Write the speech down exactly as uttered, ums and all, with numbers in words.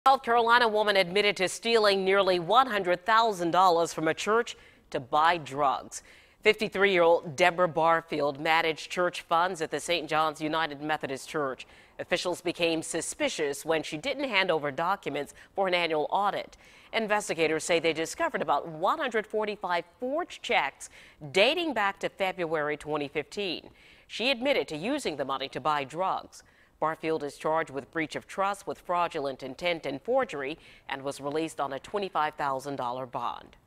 South Carolina woman admitted to stealing nearly one hundred thousand dollars from a church to buy drugs. fifty-three-year-old Deborah Barfield managed church funds at the Saint John's United Methodist Church. Officials became suspicious when she didn't hand over documents for an annual audit. Investigators say they discovered about one hundred forty-five forged checks dating back to February twenty fifteen. She admitted to using the money to buy drugs. Barfield is charged with breach of trust with fraudulent intent and forgery and was released on a twenty-five thousand dollar bond.